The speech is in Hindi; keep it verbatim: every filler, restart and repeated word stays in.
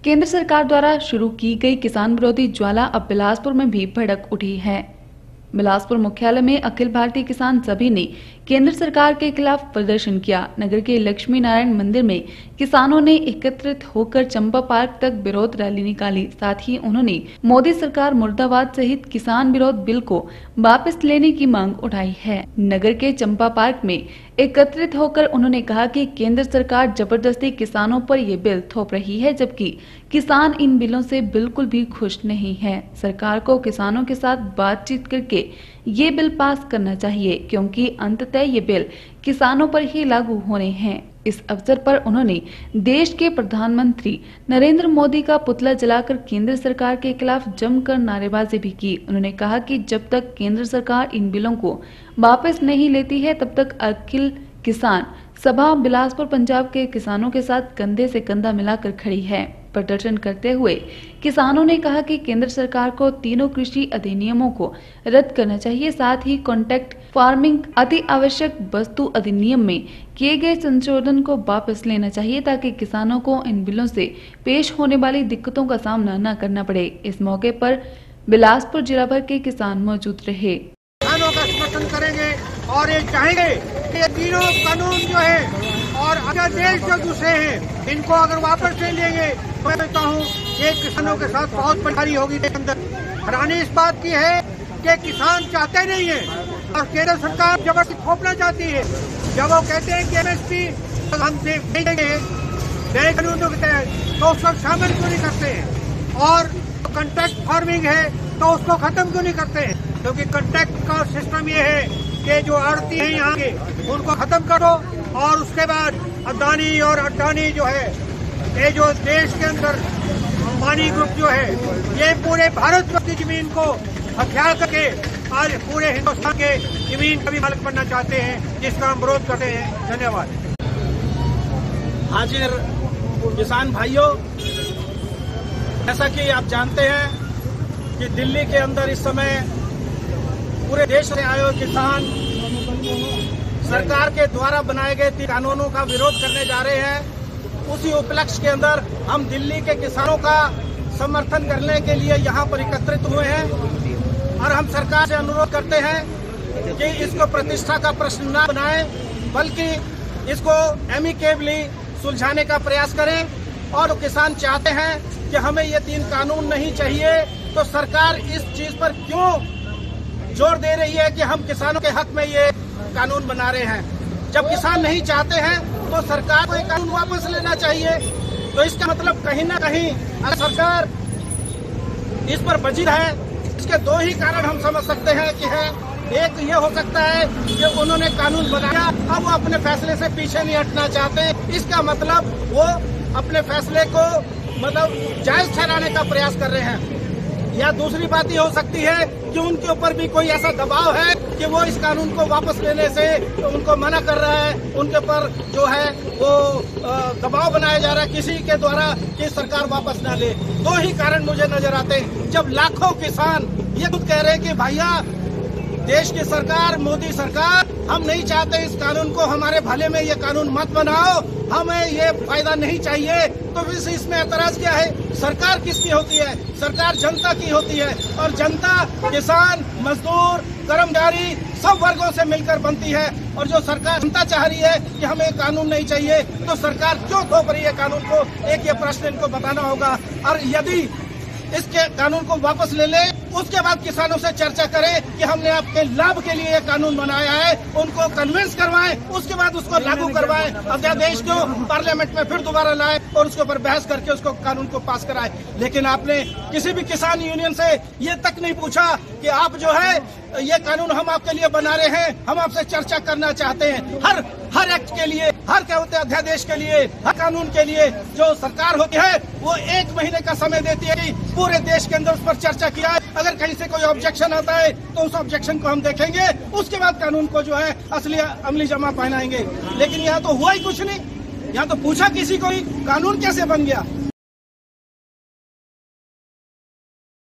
केंद्र सरकार द्वारा शुरू की गई किसान विरोधी ज्वाला अब बिलासपुर में भी भड़क उठी है। बिलासपुर मुख्यालय में अखिल भारतीय किसान सभी ने केंद्र सरकार के खिलाफ प्रदर्शन किया। नगर के लक्ष्मी नारायण मंदिर में किसानों ने एकत्रित होकर चंपा पार्क तक विरोध रैली निकाली। साथ ही उन्होंने मोदी सरकार मुर्दाबाद सहित किसान विरोध बिल को वापस लेने की मांग उठाई है। नगर के चंपा पार्क में एकत्रित होकर उन्होंने कहा कि केंद्र सरकार जबरदस्ती किसानों पर ये बिल थोप रही है, जबकि किसान इन बिलों से बिल्कुल भी खुश नहीं है। सरकार को किसानों के साथ बातचीत करके ये बिल पास करना चाहिए, क्योंकि अंततः ये बिल किसानों पर ही लागू होने हैं। इस अवसर पर उन्होंने देश के प्रधानमंत्री नरेंद्र मोदी का पुतला जलाकर केंद्र सरकार के खिलाफ जमकर नारेबाजी भी की। उन्होंने कहा कि जब तक केंद्र सरकार इन बिलों को वापस नहीं लेती है, तब तक अखिल किसान सभा बिलासपुर पंजाब के किसानों के साथ कंधे से कंधा मिलाकर खड़ी है। प्रदर्शन करते हुए किसानों ने कहा कि केंद्र सरकार को तीनों कृषि अधिनियमों को रद्द करना चाहिए। साथ ही कॉन्ट्रैक्ट फार्मिंग अति आवश्यक वस्तु अधिनियम में किए गए संशोधन को वापस लेना चाहिए, ताकि किसानों को इन बिलों से पेश होने वाली दिक्कतों का सामना न करना पड़े। इस मौके पर बिलासपुर जिला भर के किसान मौजूद रहे। किसानों का समर्थन करेंगे और ये चाहेंगे कि ये तीनों कानून जो है और अध्यादेश जो दूसरे हैं, इनको अगर वापस ले लेंगे तो मैं कहता हूँ ये किसानों के साथ बहुत परेशानी होगी। अंदर हैरानी इस बात की है कि किसान चाहते नहीं है और केंद्र सरकार जबरदस्ती थोपना चाहती है। जब वो कहते हैं कि एमएसपी हम देंगे नए कानूनों के तहत, तो उसको शामिल क्यों नहीं करते हैं? और कॉन्ट्रैक्ट फार्मिंग है तो उसको खत्म क्यों नहीं करते हैं? क्योंकि कॉन्ट्रैक्ट का सिस्टम ये है कि जो आड़ती है यहाँ के उनको खत्म करो और उसके बाद अदानी और अडानी जो है, ये जो देश के अंदर अंबानी ग्रुप जो है, ये पूरे भारत की जमीन को हथियार करके आज पूरे हिंदुस्तान के जमीन का भी मालिक बनना चाहते हैं, जिसका हम विरोध करते हैं। धन्यवाद। हाजिर किसान भाइयों, जैसा कि आप जानते हैं कि दिल्ली के अंदर इस समय पूरे देश से आए हुए किसान सरकार के द्वारा बनाए गए तीन कानूनों का विरोध करने जा रहे हैं। उसी उपलक्ष्य के अंदर हम दिल्ली के किसानों का समर्थन करने के लिए यहाँ पर एकत्रित हुए हैं और हम सरकार से अनुरोध करते हैं कि इसको प्रतिष्ठा का प्रश्न न बनाएं, बल्कि इसको एमिकेबली सुलझाने का प्रयास करें। और किसान चाहते हैं कि हमें ये तीन कानून नहीं चाहिए, तो सरकार इस चीज पर क्यों जोर दे रही है कि हम किसानों के हक में ये कानून बना रहे हैं? जब किसान नहीं चाहते हैं तो सरकार को ये कानून वापस लेना चाहिए। तो इसका मतलब कहीं ना कहीं अगर सरकार इस पर बजिर है, इसके दो ही कारण हम समझ सकते हैं कि है। एक ये हो सकता है कि उन्होंने कानून बनाया, अब वो अपने फैसले से पीछे नहीं हटना चाहते। इसका मतलब वो अपने फैसले को मतलब जायज ठहराने का प्रयास कर रहे हैं। या दूसरी बात ये हो सकती है कि उनके ऊपर भी कोई ऐसा दबाव है कि वो इस कानून को वापस लेने से तो उनको मना कर रहा है, उनके ऊपर जो है वो दबाव बनाया जा रहा है किसी के द्वारा कि सरकार वापस ना ले। दो ही कारण मुझे नजर आते हैं। जब लाखों किसान ये खुद कह रहे हैं कि भैया देश की सरकार, मोदी सरकार, हम नहीं चाहते इस कानून को, हमारे भले में ये कानून मत बनाओ, हमें ये फायदा नहीं चाहिए, तो फिर इसमें एतराज क्या है? सरकार किसकी होती है? सरकार जनता की होती है और जनता किसान, मजदूर, कर्मचारी सब वर्गों से मिलकर बनती है। और जो सरकार जनता चाह रही है कि हमें कानून नहीं चाहिए, तो सरकार क्यों थोप रही है कानून को? एक ये प्रश्न इनको बताना होगा। और यदि इसके कानून को वापस ले ले, उसके बाद किसानों से चर्चा करें कि हमने आपके लाभ के लिए ये कानून बनाया है, उनको कन्विंस करवाएं, उसके बाद उसको लागू करवाएं, अध्यादेश को पार्लियामेंट में फिर दोबारा लाएं और उसके ऊपर बहस करके उसको कानून को पास कराएं। लेकिन आपने किसी भी किसान यूनियन से ये तक नहीं पूछा कि आप जो है ये कानून हम आपके लिए बना रहे हैं, हम आपसे चर्चा करना चाहते हैं। हर हर एक्ट के लिए, हर क्या होते हैं अध्यादेश के लिए, हर कानून के लिए जो सरकार होती है वो एक महीने का समय देती है कि पूरे देश के अंदर उस पर चर्चा किया है। अगर कहीं से कोई ऑब्जेक्शन आता है तो उस ऑब्जेक्शन को हम देखेंगे, उसके बाद कानून को जो है असली अमली जमा पहनाएंगे। लेकिन यहाँ तो हुआ ही कुछ नहीं। यहाँ तो पूछा किसी को ही कानून कैसे बन गया।